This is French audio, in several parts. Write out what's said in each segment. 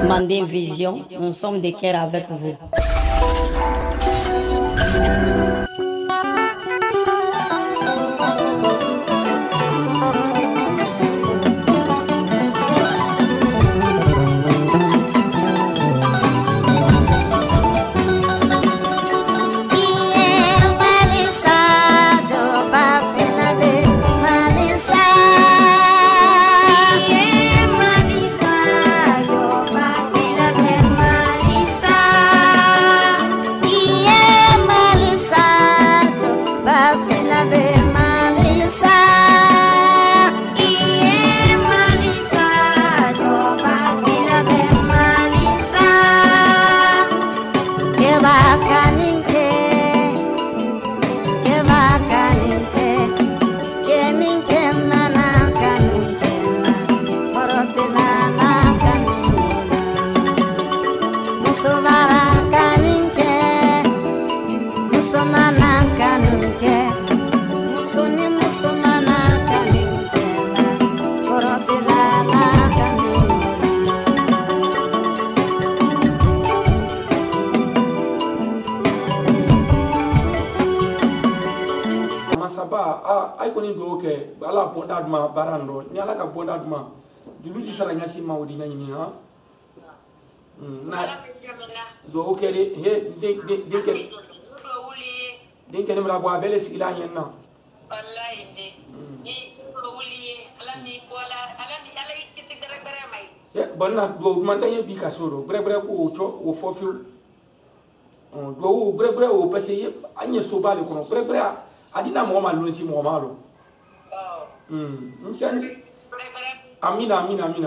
demandez vision, nous sommes de cœur avec vous. Ay koni do ke ala bonda duma barando ni ala ka bonda duma dulu di sala nyasi ma wodi nyani ha na do ke de he de ke mala bo abele sigila nyen na wallahi de ni do wuli ala mi bola ala ikiti dara bare mai ya bonna do man daye bi ka soro bre ko o fofu do bre o pese anye so bale kono bre adina mo ma lonsi mo ma lo nsiansi amina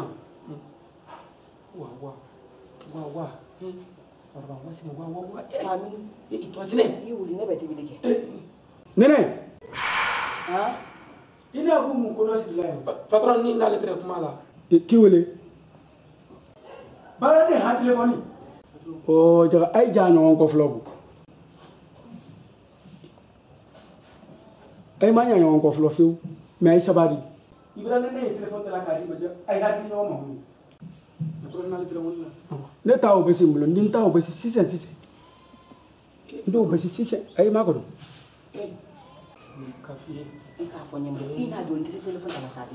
wa arba wasi wa amin ito asine yuli ne beti bilike nene ha ina bu mu kono silayo patron ni na letre kuma la ki wele bara de ha telefoni o jaga ay jaño ko flobu ay ma ñaan ko flo fiu mais ay sabari ibrahima ne téléphone de la carte ma ay hati ñoo ma mu ne taw be simulo ndin taw be 666 ndo be 6 ay ma ko do kafi ka fo ñem ina do ndisi téléphone de la carte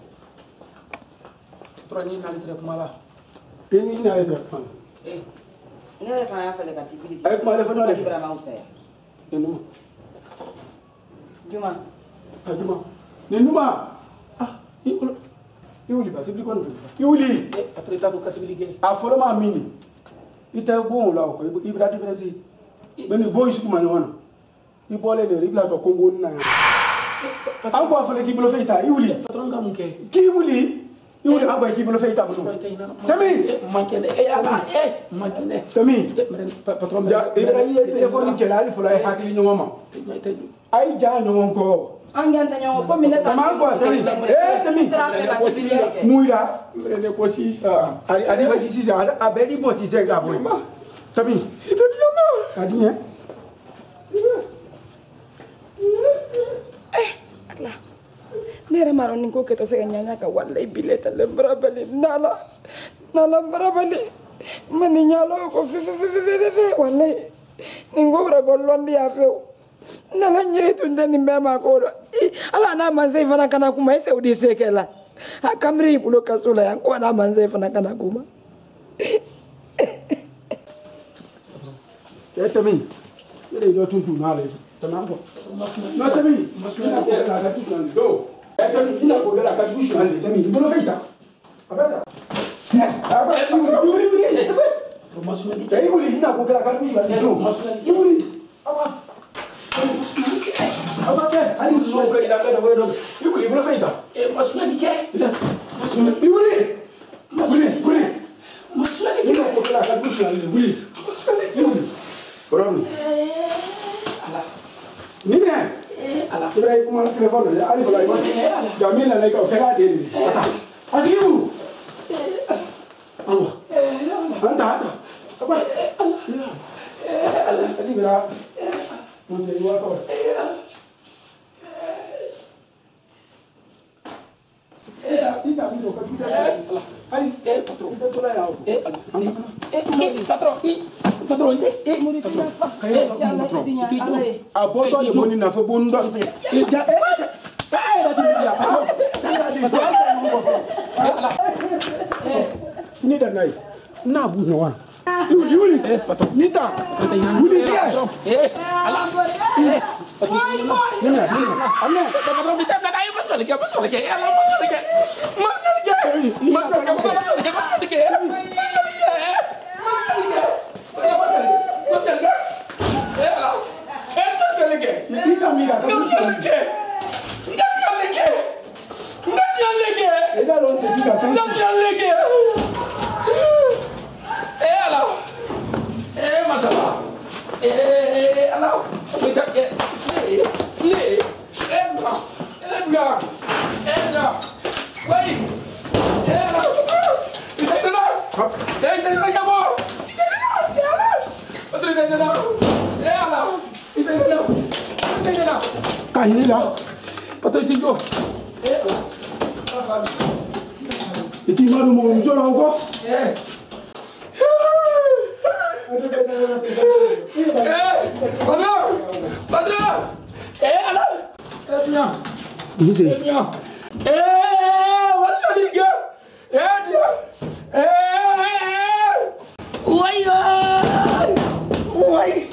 patron ni na letre kuma la ni na letre kuma ne fa ya fele ka tibili ay kuma le fa no le ibrahima usay no Juma. Juma. Nenuma. Ah, iwuli ba tibili kon iwuli. Atreta to katibili ge. A forma mini. Ita bon la ko ibra di brasi. Beni boy su ma nyona. Ibole ne ribla to kongo na. An ko afale ki bolo feita iwuli. Patron ga munke. Ki iwuli. Iwuli aba ki bolo feita bu. Tami. Mankene ala mankene. Tami. Patron da ibra ye telephone ke la ali fola hakli nyoma. Ay ja ñoo ko angenta ñoo ko mi ne tama ko tami tami muira ne ko si ari ba si si a beli bo si se ga boy tami ito diama kadinya atla nere maro ni ko keto se nyanya ka wallahi bileta le brabali nala brabali mani nyalo ko fe wallahi ningo bra gollondi afeu nala nyiri tunde ni mbema ko ala na manze fana kana kuma ese udise kela akamri bulo kasula yanko na manze fana kana kuma tami ile do tuntu na le tamambo no tami masuna ko la gati kan do tami ina ko la ka bushu hande tami bulo feita abada yuri masuna di tayi wuli ina ko la ka bushu hande do yuri aba Abate, ali uso ko ida kada bodo. Ibuli bula feita. Masuna di ke. Ilas. Masuna ibuli. Ibuli. Masuna di ke ko kala ka bushu ali ibuli. Masuna di. Ibuli. Koram. Ala. Nina. Ala. Ibrahim kuma telefon ali ali fala ima. Jamila like o kala de ni. Ata. Asiu. Allah. Anta. Apa? Allah. Ali bira. Munde dua kau. Tidak bisa. Ali, patron. patron ni da nai na bu nyawa yuli ni ta wuli sia ala nina amna patron kita nak ayo pasal lagi ala pasal lagi ini lah patron tinggo itu malu mau muncul kok patron ala ini sih what's liga dia why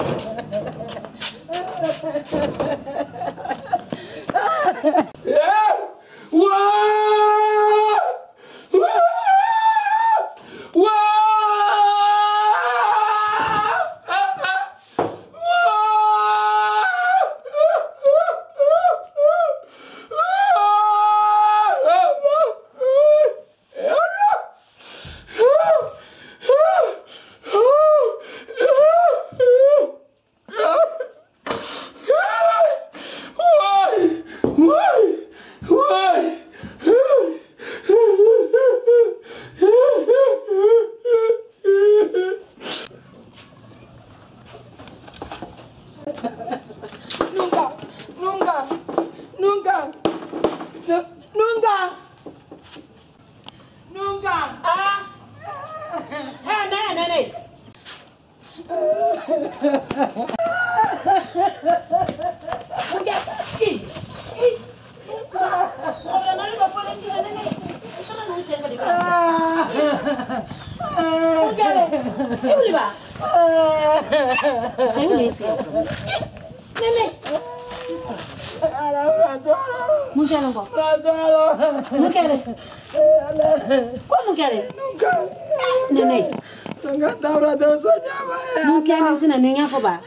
Como quer? Nunca. Neném. Nunca dá pra Deus sonhar, mas... Não quer ensinar nem a fobá.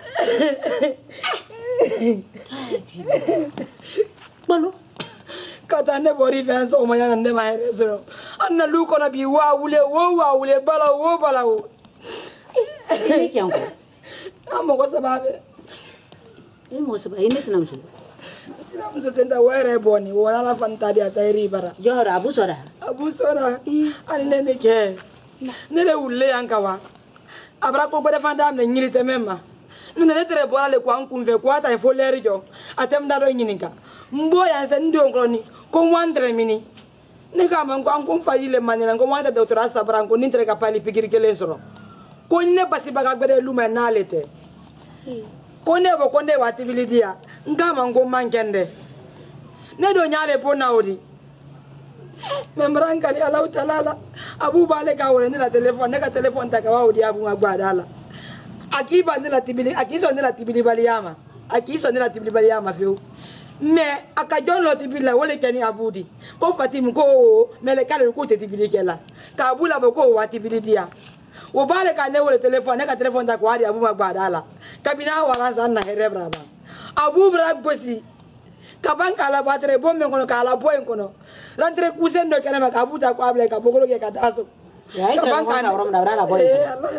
Bolo. Kata ne bori fɛn sɔgɔma yana ne ma yɛrɛ sɔrɔ an na lu kɔnɔ bi wa wule bala wo bala wo Ini kyan ko. an mɔgɔ saba bɛ Ini mo saba ini sinamuso. sinamuso tɛ ta o yɛrɛ bɔ ni o ala fan ta di a ta yɛrɛ bara Johora abu sora. abu sɔra ani ne ne kɛ ne de wulile yan ka wa a bara ko gbɛdɛ fan da minɛ ɲiri tɛmɛ ma ne ne tɛrɛ bɔra le ko an kun fɛ ko a ta ye fo lɛri jɔ a tɛ n da dɔ ɲininka n bɔ yan sɛ n denw kɔrɔ ni ko n wa n tɛrɛ mini ne k'a ma ko an ko n faji le ma ɲɛna ko n wa tɛ dɔgɔtɔrɔya sabara ko ni n tɛrɛ ka pali pikiri kelen sɔrɔ ko ne basibaga gbɛdɛ lu mɛ n'ale tɛ ko ne bɔ ko ne wa tibili di yan n k'a ma ko n man kɛn dɛ ne don y'ale bon na o di mɛ n bara n kali alaw tala la a b'u b'ale ka wɛrɛ ne la telefɔni ne ka telefɔni ta ka b'a o di a b'u ka gbada la a k'i ban ne la tibili a k'i sɔn ne la tibilibaliya ma a k'i sɔn ne la tibilibaliya ma fewu mɛ a ka jɔn lɔ tibili la o le kɛ ni a b'u di ko Fatimu ko mɛlɛ k'ale k'u tɛ tibili kɛ la k'a b'u labɔ k'o wa tibili di yan o b'ale ka ne wele telefɔni ne ka telefɔni ta k'a di a b'u ma gbada la kabini a wara sɔn na hɛrɛ bara ban a b'u bara gosi ka ban k'a la batere bon min kɔnɔ k'a la bɔ in kɔnɔ rentrée kusen dɔ kɛnɛ ma k'a b'u ta k'a bila ka bɔkolo kɛ ka da so Ya itra ko ka rom da brara boy.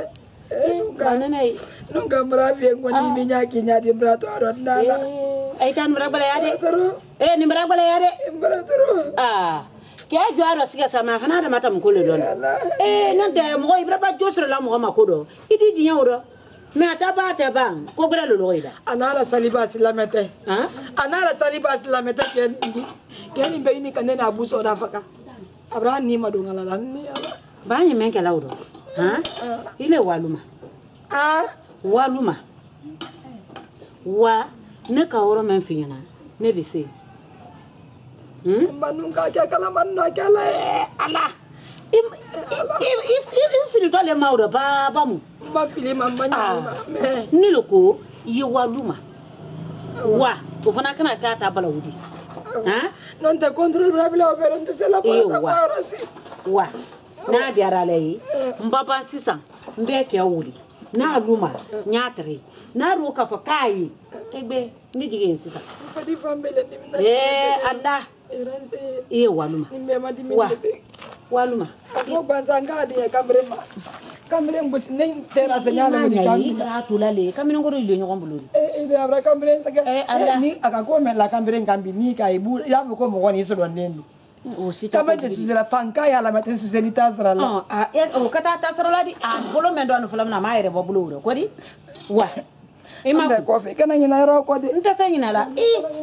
Nunca mravie ngoni minya kinya di brato arondala. Ai kan mrabale ade. Ni mrabale ade. Mbratoro. Kya jwaro siga sama kana da mata mukole don. Nan da mo ibraba josro la mo ma kodo. Idi dinya woro. Me ata ba te bang ko gra lo loida. Anala saliba silamete. Anala saliba silamete ken be ni kanena abuso da faka. Abraham ni madongala ni ala. Banyi men kala udo. Ha? Ile waluma. Waluma. Wa ne ka woro men finyana. Ne de se. Manunga kala manna kala ala. If fili dole mauro ba mu. Ma fili mamanya. Ni loko ye waluma. Wa o fana kana ka ta bala wudi. Ha? Non te contrôle rabila operante c'est la parasi. Wa na biara lay mbaba sisan mbe ke wuli na luma nyatre na ro ka fa kai egbe ni jige sisan Fadi fambele nimna. Allah waluma Nimbe madimi. Waluma Ako banzanga de kambrema. Kambre mbusi ne tera senyala ni kambi. Ratula le kamino ngoro ile nyogo mbuluri. Ile abra kambre saka. Ni akako me la kambre ngambi ni kaibu ya ko mo woni so don neni. O sita kama de suzela fanka ya la matin suzeli tasra la. O kata tasra la di bolo men don fulam na maire bo buluro ko di. Wa. E ma ko fe kana nyina ro ko de. Nta sanyina la.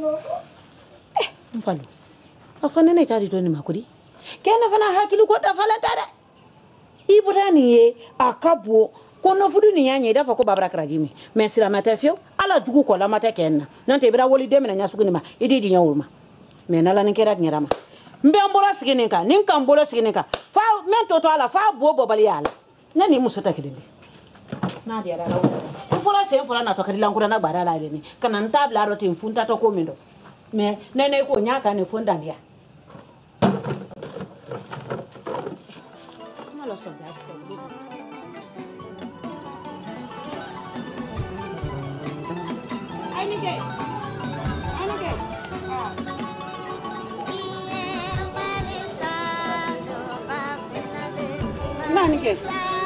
Mfalo. Afana ne tari to ni makuri. Kena fana hakili ko da fala tada. Ibutani ye akabo kono fudu ni nyanya dafa ko babra krajimi mais sila matafio ala dugu ko la mata kenna nante bira woli demena nyasuguni ma idi di nyawulma mais nala ni kerat nyarama mbe ambola sigene ka nin kan bola sigene ka fa men toto ala fa bobo bali ala nani musota kidende na dia ala ko fola se fola na to kadila ngura na gbara ala ni kana ntabla ro tin funta to ko mindo mais nene ko nyaka ni funda ndia malo so da so Nani ke?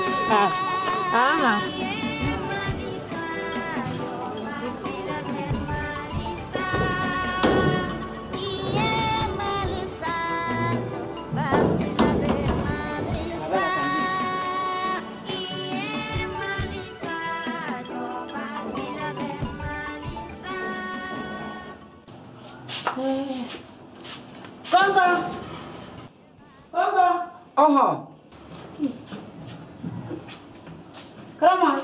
Krama.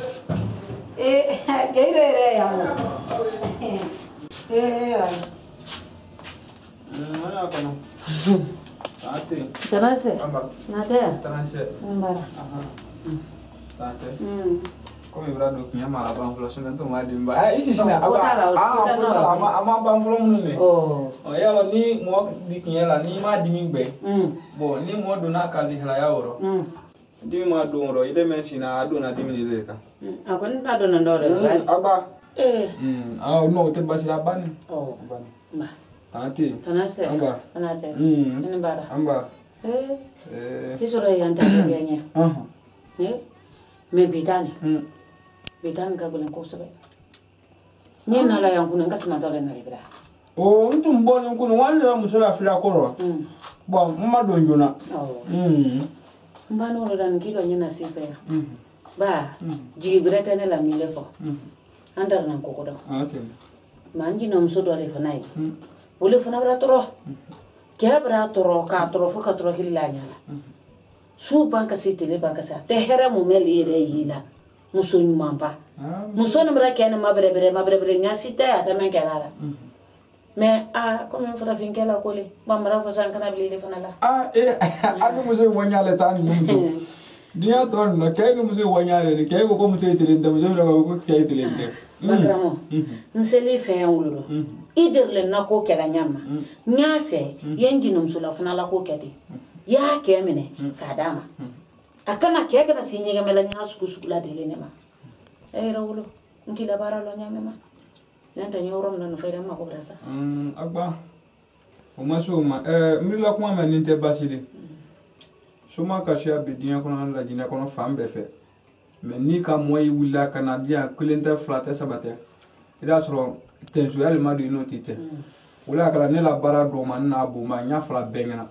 Gaire ya mo. Mana kono? Ate. Tanase. Nate. Tanase. Mbara. Tate. Como ibrado kinya mala bang fulo senen to madi mba. Isi sina ama bang fulo munne. Oh ya lo ni mo di kinya la ni ma di mingbe. Bo ni mo do na kali hala ya woro. Dimi ma do ro ide men sina ado na dimi le ka. Akon ado na ndo Agba. No te basira ban. Oh. Ban. Ma. Tate. Tanase. Amba. Anate. Mbara. Amba. Kisoro yanta yanya. Me bitani. Bitani ka bulan ko sabe. Ni na la yang kunan kasma dole na libra. Oh, ntum bon kuno wala musala fira koro. Bon, mama do njuna. Oh. Mbano ro dan kilo nyina sipe. Ba, jibrete ne la milefo. Andar nan ko kodo. Okay. Manji no mso dole fanai. Bole fana bra toro. Kya bra toro ka toro fo ka toro kila nyana. Su banka sitile banka sa. Te hera mo meli ere yila. Muso nyumamba. Muso no bra kene mabre nya sita ya ta men kala. Mais comme on fera fin kala kole. Bamra fo san kana bili fana la. Adu muso wanyale tan muso. Dia ton no kay no muso wanyale ni kay ko muso itilinde muso ko kay itilinde. Bakramo. Nsele fe wuludo. Iderle na ko kala nyama. Nya fe yengi no musula fana la ko kedi. Ya kemene kadama. Akana keke na sinyega mela nya sukusukula dele nema. Rawulo nkila bara lo nyamema. Nanta nyorom no fere ma ko brasa. Agba. O masuma mila kuma maninte basiri. Suma kashia bidinya kono la jina kono fambe fe. Mais ni ka moy willa kanadia kulenta flata sabate. Ida soro tensu yal madu no tite. Wala kala ne la bara do man na bu ma nya fla bengena.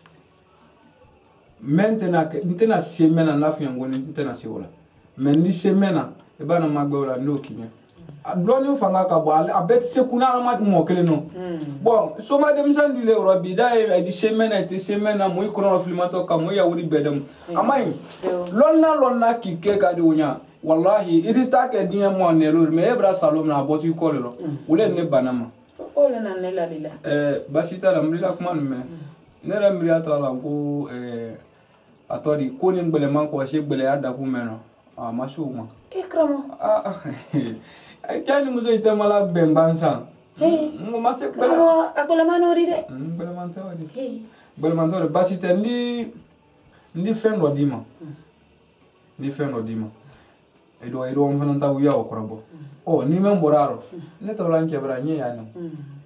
Maintenant ntena semena na fi ngoni ntena si wala. Mais ni semena e bana magbe wala no kinya. dɔɔni fanga ka bɔ a bɛɛ tɛ se kunna hadamaden mɔgɔ kelen nɔ bon soma denmisɛnnin dile yɔrɔ bi da ye di semaine ti semaine na mo i kɔnɔ filimatɔ ka mo ya wuli bɛɛ dɛm a ma ɲi lɔnna k'i kɛ ka di o ɲa wallahi i di ta kɛ diɲɛ mɔ ne lo mais e bra salon na bɔ ti ko le lo wule ne bana ma ko le na ne la lila basi ta la mrila kuma ni mɛ ne yɛrɛ miiriya t'a la ko a tɔ di ko ni gbɛlɛman kɔlɔsi gbɛlɛya dakun mɛn nɔ a ma se o ma ikramo kani muso ite mala bembansa ma se gbɛlɛman agbɛlɛman ori de gbɛlɛman tɛ odi gbɛlɛman tɛ basi tɛ ndi fɛn dɔ d'i ma ndi fɛn dɔ d'i ma e do fana ta wuya o kɔrɔbɔ ni men bɔra rɔ ne tɔla n cɛbara n ye yan nɔ